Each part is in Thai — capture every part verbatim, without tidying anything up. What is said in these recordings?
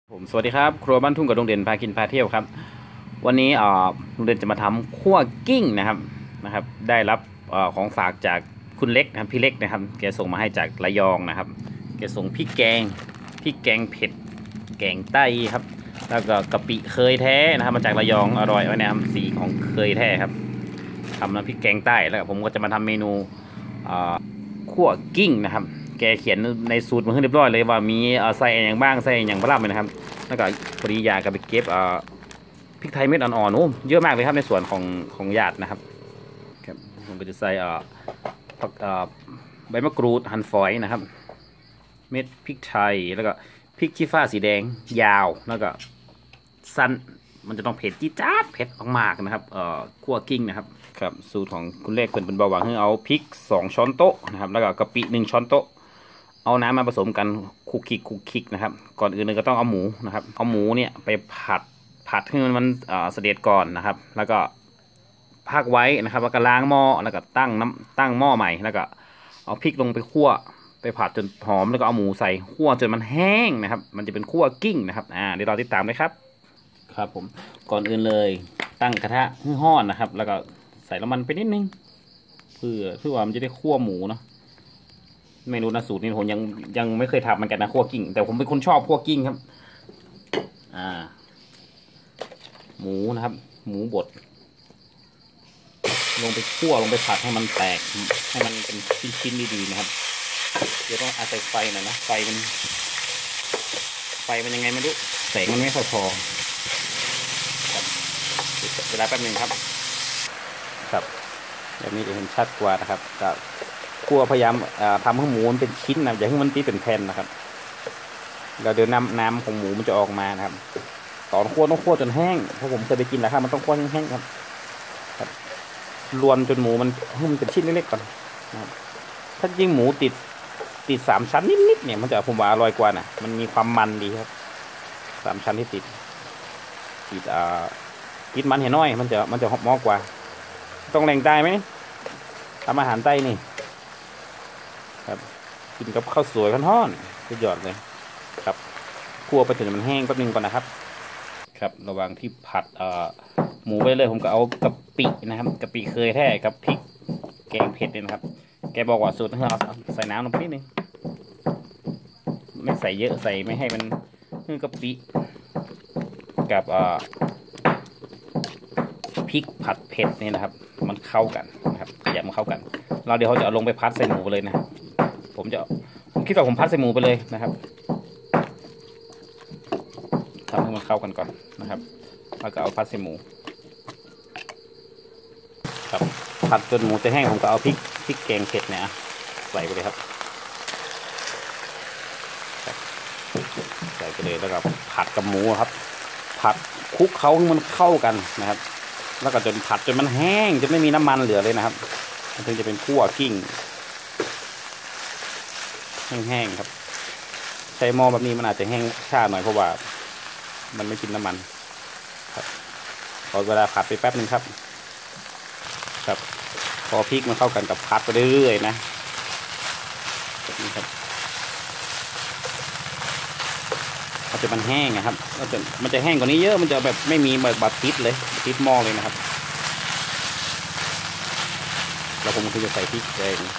ผมสวัสดีครับครัวบ้านทุ่งกับลุงเด่นพากินพาเที่ยวครับวันนี้เอ่อลุงเด่นจะมาทำคั่วกิ้งนะครับนะครับได้รับเอ่อของฝากจากคุณเล็กนะครับพี่เล็กนะครับแกส่งมาให้จากระยองนะครับแกส่งพริกแกงพริกแกงเผ็ดแกงใต้ครับแล้วก็กะปิเคยแท้นะครับมาจากระยองอร่อยไว้นะครับสีของเคยแท้ครับทำน้ำพริกแกงใต้แล้วผมก็จะมาทำเมนูเอ่อคั่วกิ้งนะครับแกเขียนในสูตรมาให้เรียบร้อยเลยว่ามีใส่อย่างบ้างใส่อย่างบ้างนะครับแล้วก็พอดียาก็ไปเก็บพริกไทยเม็ดอ่อนๆโอ้เยอะมากเลยครับในส่วนของของญาตินะครับครับผมก็จะใส่ผักใบมะกรูดหั่นฝอยนะครับเม็ดพริกไทยแล้วก็พริกชี้ฟ้าสีแดงยาวแล้วก็สั้นมันจะต้องเผ็ดจี๊ดจ๊าดเผ็ดมากๆนะครับเอ่อคั่วกิ้งนะครับครับสูตรของคุณเลขเป็นเป็นเบาหวานให้เอาพริกสองช้อนโต๊ะนะครับแล้วก็กะปิหนึ่งช้อนโต๊ะเอาน้ำมาผสมกันคลุกคลิกคลุกคลิกนะครับก่อนอื่นเลยก็ต้องเอาหมูนะครับเอาหมูเนี่ยไปผัดผัดให้มันมันเสด็จก่อนนะครับแล้วก็พักไว้นะครับแล้วก็ล้างหม้อแล้วก็ตั้งน้ำตั้งหม้อใหม่แล้วก็เอาพริกลงไปคั่วไปผัดจนหอมแล้วก็เอาหมูใส่คั่วจนมันแห้งนะครับมันจะเป็นคั่วกิ้งนะครับอ่าเดี๋ยวเราติดตามเลยครับครับผมก่อนอื่นเลยตั้งกระทะให้ร้อนนะครับแล้วก็ใส่น้ำมันไปนิดนึงเพื่อเพื่อว่ามันจะได้คั่วหมูเนาะเมนูนะสูตรนี้ผมยังยังไม่เคยทำเหมือนกันนะคั่วกิ้งแต่ผมเป็นคนชอบคั่วกิ้งครับอ่าหมูนะครับหมูบดลงไปคั่วลงไปผัดให้มันแตกให้มันเป็นชิ้นๆดีๆนะครับเดี๋ยวต้องอาศัยไฟหน่อยนะไฟมันไฟมันยังไงไม่รู้แสงมันไม่ค่อยพอครับเวลาแป๊บนึงครับครับแบบนี้จะเห็นชัดกว่านะครับก็คั่วพยายามทำให้หมูมันเป็นชิ้นนะอย่าให้มันตีเป็นแผ่นนะครับเราเดี๋ยวน้ำน้ำของหมูมันจะออกมานะครับตอนคั่วต้องคั่วจนแห้งเพราะผมเคยไปกินแล้วครับมันต้องคั่วแห้งๆครับครับรวนจนหมูมันให้มันเป็นชิ้นเล็กๆก่อนนะครับถ้าจริงหมูติดติดสามชั้นนิดๆเนี่ยมันจะผมว่าอร่อยกว่านะมันมีความมันดีครับสามชั้นที่ติดติดอ่าติดมันเห็นน้อยมันจะมันจะหอมมากกว่าต้องแรงใต้ไหมทำอาหารใต้นี่ครับกินกับข้าวสวยร้อนๆสุดยอดเลยครับคั่วไปจนมันแห้งแป๊บนึงก่อนนะครับครับระหว่างที่ผัดเอ่อหมูไปเลยผมก็เอากะปินะครับกะปิเคยแท้กับพริกแกงเผ็ดเนี่ยนะครับแกบอกว่าสูตรให้เราใส่น้ำลงไปนิดนึงไม่ใส่เยอะใส่ไม่ให้มันกะปิกับเอ่อพริกผัดเผ็ดนี่นะครับมันเข้ากันนะครับอยากมันเข้ากันเราเดี๋ยวเขาจะเอาลงไปพัดใส่หมูเลยนะผมจะผมคิดว่าผมพัดใส่หมูไปเลยนะครับทำให้มันเข้ากันก่อนนะครับแล้วก็เอาพัดใส่หมูครับผัดจนหมูจะแห้งผมก็เอาพริกพริกแกงเผ็ดเนี่ยใส่ไปเลยครับใส่ไปเลยแล้วก็ผัดกับหมูครับผัดคลุกเขาให้มันเข้ากันนะครับแล้วก็จนผัดจนมันแห้งจนไม่มีน้ำมันเหลือเลยนะครับมันถึงจะเป็นคั่วกิ้งแห้งๆครับใช้หม้อแบบนี้มันอาจจะแห้งช้าหน่อยเพราะว่ามันไม่กินน้ำมันครับพอเวลาผัดไปแป๊บนึงครับครับพอพริกมันเข้ากันกับผัดไปเรื่อยๆนะนี่ครับมันจะมันแห้งนะครับมันจะมันจะแห้งกว่านี้เยอะมันจะแบบไม่มีแบบบาดติดเลยติดหม้อเลยนะครับแล้วผมก็จะใส่พริกเอง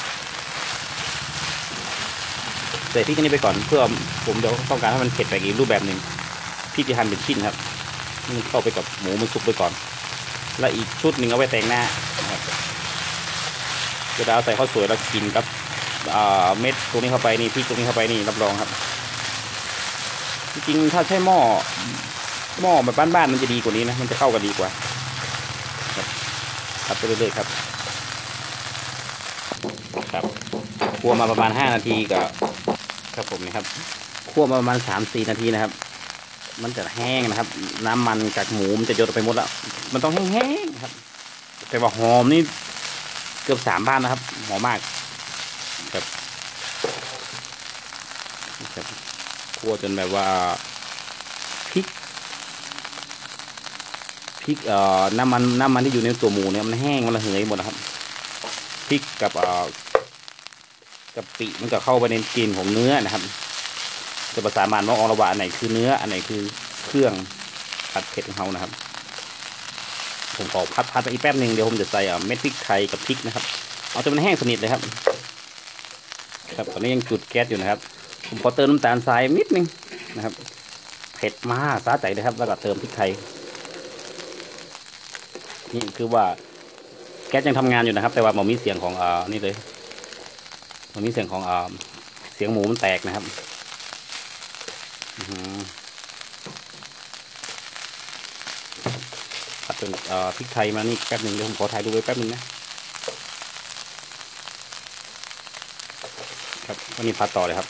ใส่พริกอันนี้ไปก่อนเพื่อผมจะต้องการให้มันเผ็ดไปอีกรูปแบบหนึ่งพริกที่หั่นเป็นชิ้นครับมันเข้าไปกับหมูมันสุกไปก่อนแล้วอีกชุดหนึ่งเอาไว้แต่งหน้านะครับเวลาเอาใส่ข้าวสวยแล้วกินกับเม็ดตรงนี้เข้าไปนี่พริกตรงนี้เข้าไปนี่รับรองครับจริงๆถ้าใช้หม้อหม้อแบบบ้านๆมันจะดีกว่านี้นะมันจะเข้ากันดีกว่าครับครับไปเรื่อยๆครับครับคั่วมาประมาณห้านาทีก็ครับผมนะครับคั่วมาประมาณสามสี่นาทีนะครับมันจะแห้งนะครับน้ำมันจากหมูมันจะหยดไปหมดแล้วมันต้องแห้งๆครับแต่ว่าหอมนี่เกือบสามบ้านนะครับหอมมากครับคั่วจนแบบว่าพริกพริกเอ่อน้ำมันน้ำมันที่อยู่ในตัวหมูเนี่ยมันแห้งมันระเหยหมดนะครับพริกกับเอ่อกะปิมันก็เข้าไปในกลิ่นของเนื้อนะครับจะประสานมานมองออกระหว่างอันไหนคือเนื้ออันไหนคือเครื่องผัดเผ็ดของเขานะครับผมขอพัดพัดไปอีกแป๊บหนึ่งเดี๋ยวผมจะใส่เม็ดพริกไทยกับพริกนะครับเอาจนมันแห้งสนิทเลยครับครับตอนนี้ยังจุดแก๊สอยู่นะครับผมขอเติมน้ำตาลทรายนิดนึงนะครับเผ็ดมากสะใจเลยครับแล้วก็เติมพริกไทยนี่คือว่าแก๊สยังทำงานอยู่นะครับแต่ว่ามันมีเสียงของอ่านี่เลยมันมีเสียงของอ่าเสียงหมูมันแตกนะครับผัดจนพริกไทยมานี่แป๊บหนึ่งเดี๋ยวผมขอถ่ายดูไว้แป๊บหนึ่งนะครับวันนี้ผัดต่อเลยครับ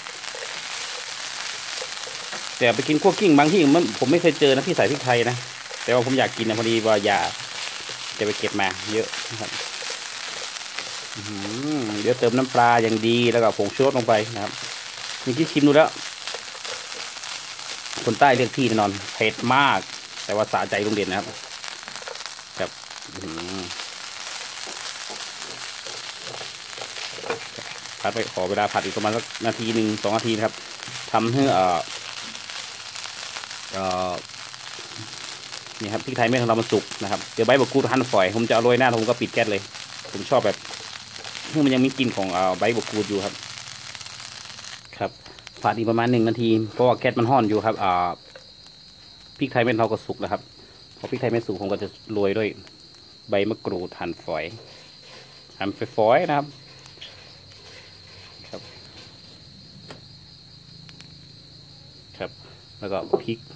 แต่ไปกินคั่วกิ้งบางที่มันผมไม่เคยเจอนะที่ใส่พริกไทยนะแต่ว่าผมอยากกินนะพอดีว่าอย่าจะไปเก็บมาเยอะนะครับเดี๋ยวเติมน้ำปลาอย่างดีแล้วก็ผงชูรสลงไปนะครับมีที่ชิมดูแล้วคนใต้เรียกพี่แน่นอนเผ็ดมากแต่ว่าสะใจลุงเด่นนะครับครับผัดไปขอเวลาผัดอีกประมาณสักนาทีหนึ่งสองนาทีนะครับทำให้เอ่อเอ่อนี่ครับพริกไทยเม็ดของเรามันสุกนะครับเดี๋ยวใบบักกูดหั่นฝอยผมจะเอาโรยหน้าผมก็ปิดแก๊สเลยผมชอบแบบให้มันยังมีกลิ่นของใบบักกูดอยู่ครับครับผัดอีกประมาณหนึ่งนาทีเพราะว่าแก๊สมันห่อนอยู่ครับอ่าพริกไทยเม็ดเราก็สุกแล้วครับพอพริกไทยเม็ดสุกผมก็จะโรยด้วยใบมะกรูดหั่นฝอยหั่นฝอยๆนะครับครับครับแล้วก็พริก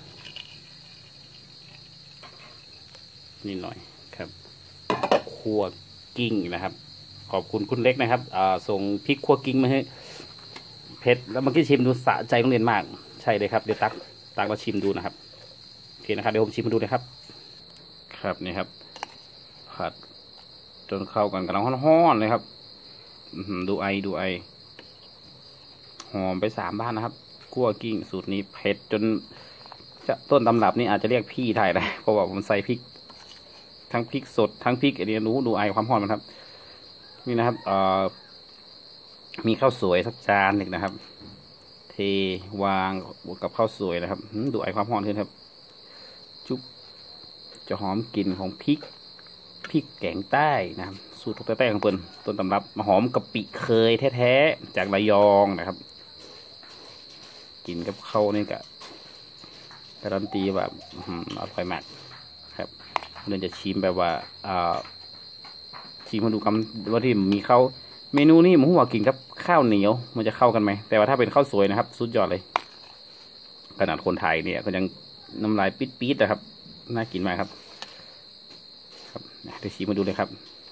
นิดหน่อยครับคั่วกิ้งนะครับขอบคุณคุณเล็กนะครับอ่าส่งพริกคั่วกิ้งมาให้เผ็ดแล้วเมื่อกี้ชิมดูสะใจโรงเรียนมากใช่เลยครับเดี๋ยวตักตักมาชิมดูนะครับโอเคนะครับเดี๋ยวผมชิมมาดูนะครับครับนี่ครับผัดจนเข้ากันกำลังฮ้อนๆเลยครับดูไอดูไอหอมไปสามบ้านนะครับคั่วกิ้งสูตรนี้เผ็ดจนจะต้นตำรับนี่อาจจะเรียกพี่ไทยได้เพราะว่าผมใส่พริกทั้งพริกสดทั้งพริกอันนี้รู้ดูไอความหอมมันครับนี่นะครับเอ่อมีข้าวสวยสักจานหนึ่งนะครับเทวางกับข้าวสวยนะครับดูไอความหอมขึ้นครับจุ๊บจะหอมกลิ่นของพริกพริกแกงใต้นะครับสูตรใต้ๆของเปิ้ลต้นตำรับมาหอมกะปิเคยแท้ๆจากระยองนะครับกินกับข้าวนี่กะการันตีแบบอร่อยมากครับเดี๋ยวจะชิมแบบว่าอ่าชิมมาดูกันว่าที่มีข้าวเมนูนี้ผมว่ากินกับข้าวเหนียวมันจะเข้ากันไหมแต่ว่าถ้าเป็นข้าวสวยนะครับสุดยอดเลยขนาดคนไทยเนี่ยก็ยังน้ำลายปิดๆนะครับน่ากินมากครับครับเดี๋ยวชิมมาดูเลยครับ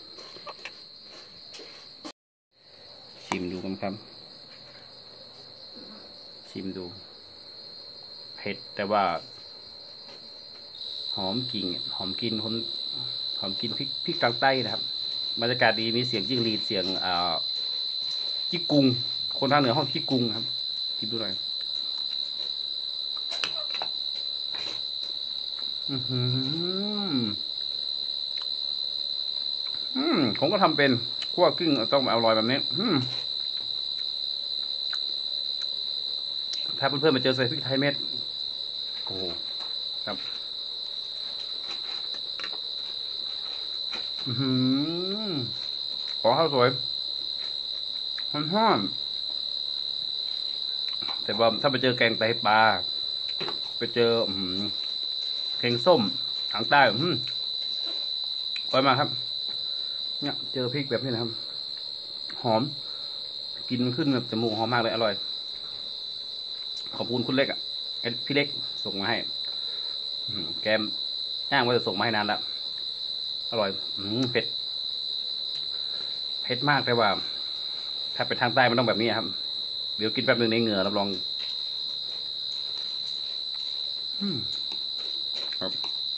ชิมดูกันครับชิมดูเผ็ดแต่ว่าหอมกลิ่นหอมกลิ่นคนหอมกลิ่นพริกพริกกลางใต้นะครับบรรยากาศดีมีเสียงจิ้งหรีดเสียงอ่าจิ้กุงคนทางเหนือห้องจิ้กุงครับกินดูหน่อยอือหืออืมผมก็ทำเป็นคั่วกิ้งต้องอร่อยแบบนี้อืมถ้าเพื่อนๆมาเจอใส่พริกไทยเม็ดโอ้ครับอืมขอข้าวสวยห้อนๆแต่ว่าถ้าไปเจอแกงไตปลาไปเจออืมแกงส้มทางใต้อืมอร่อยมากครับเนี่ยเจอพริกแบบนี้นะครับหอมกินขึ้นแบบจมูกหอมมากเลยอร่อยขอบคุณคุณเล็กอ่ะพี่เล็กส่งมาให้แกมย่างว่าจะส่งมาให้นานแล้วอร่อยเผ็ดเผ็ดมากแต่ว่าถ้าเป็นทางใต้มันต้องแบบนี้ครับเดี๋ยวกินแป๊บนึงในเหงื่อรับรองครับ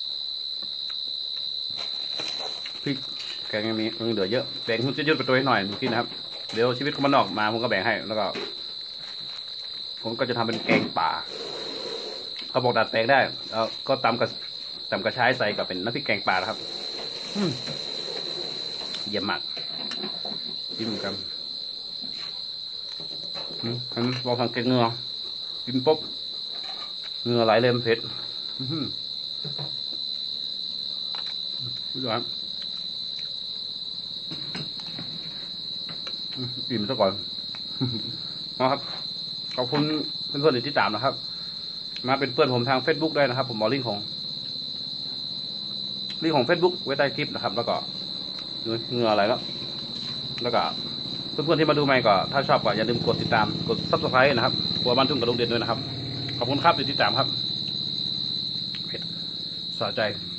พริกแกงยังมียังเหลือเยอะแบ่งคุณจะยืดไปตัวให้หน่อยพี่นะครับเดี๋ยวชีวิตคนมันออกมาผมก็แบ่งให้แล้วก็ผมก็จะทำเป็นแกงป่าเขาบอกดัดแปลงได้แล้วก็ตำกับตำกระชายใส่กับเป็นน้ำพริกแกงป่านะครับเยี่ยมมากจิ้มกันอืมลองทำแกงเงือกินปุ๊บเหงื่อไหลเลยมันเผ็ดดูครับอิ่มซะก่อนนะครับขอบคุณเพื่อนๆที่ติดตามนะครับมาเป็นเพื่อนผมทาง Facebook ได้นะครับผมบอกลิงก์ของลิงก์ของ Facebook ไว้ใต้คลิปนะครับแล้วก็เหงื่ออะไรแล้วแล้วก็เพื่อนๆที่มาดูใหม่ก็ถ้าชอบก็อย่าลืมกดติดตามกด ซับสไครบ์ นะครับครัวบ้านทุ่งกับลุงเด่นด้วยนะครับขอบคุณครับที่ติดตามครับเผ็ดสะใจ